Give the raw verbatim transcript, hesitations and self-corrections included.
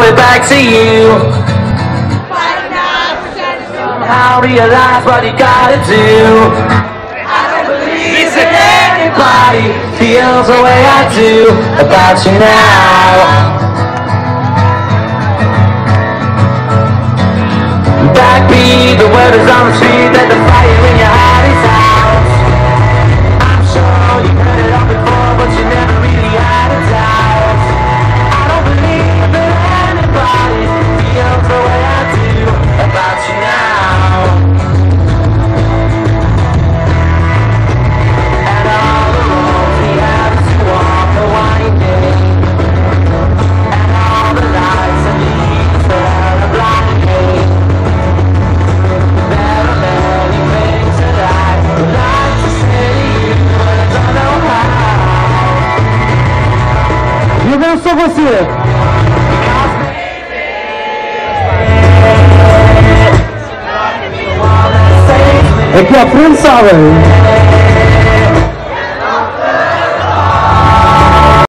it back to you. Somehow realize what you gotta do. I don't believe that anybody feels the way I do about you now. Backbeat, the word is on the street that the fire in your heart is out. I'm sure you've heard it all before, but you never really had a doubt. I don't believe that anybody feels the way I do about you now. And all the roads we have to walk are winding, and all the lights and leaves that are blinding. There are many things that I would like to say to you, but I don't know how. Je veux ça você. É que a prensa, velho.